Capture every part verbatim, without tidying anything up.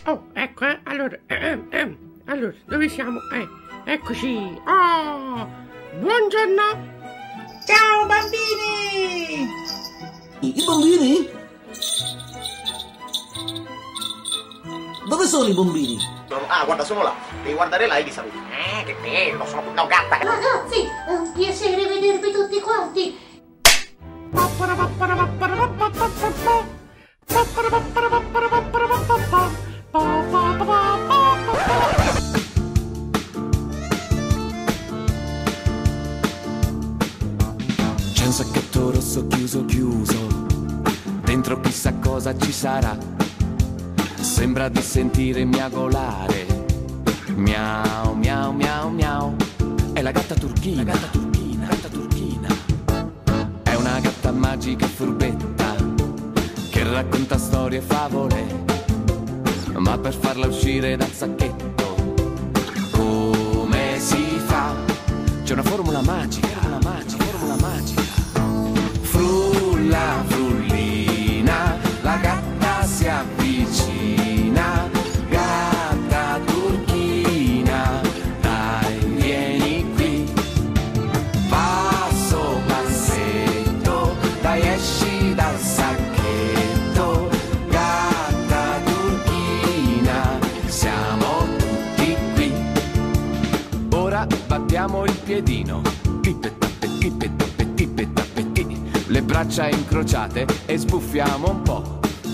Oh, ecco, eh. Allora, eh, eh, allora, dove siamo? Eh, eccoci. Oh, buongiorno. Ciao bambini! I bambini? Dove sono i bambini? Ah, guarda, sono là. Devi guardare là e li saluti. Eh, che bello, sono una gatta. Ragazzi, è un piacere vedervi tutti quanti. C'è un sacchetto rosso chiuso chiuso, dentro chissà cosa ci sarà. Sembra di sentire miagolare. Miau, miau, miau, miau. È la gatta turchina, la gatta turchina, gatta turchina. È una gatta magica e furbetta che racconta storie e favole. Ma per farla uscire dal sacchetto, come si fa? C'è una formula magica, una magica, formula magica. Frulla, frullina, la gatta si avvicina. Gatta turchina, dai, vieni qui. Passo, passetto, dai, esci dal sacchetto. Gatta turchina, siamo tutti qui. Ora battiamo il piedino. Tippe, tappe, tippe, tappe, tippe, tappe, ti. Le braccia incrociate e sbuffiamo un po'.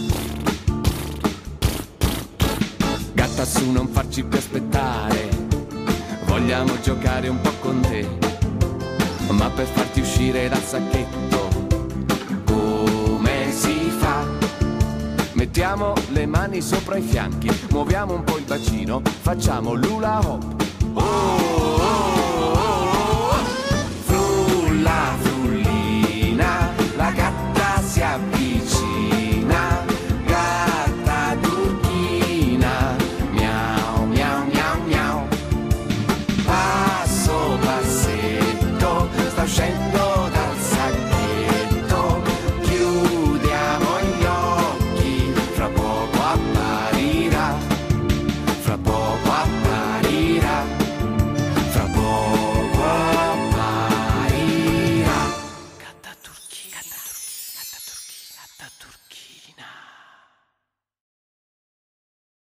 Gatta su, non farci più aspettare. Vogliamo giocare un po' con te. Ma per farti uscire dal sacchetto, come si fa? Mettiamo le mani sopra i fianchi, muoviamo un po' il bacino, facciamo l'hula hop. Oh, oh, oh, oh. Frulla,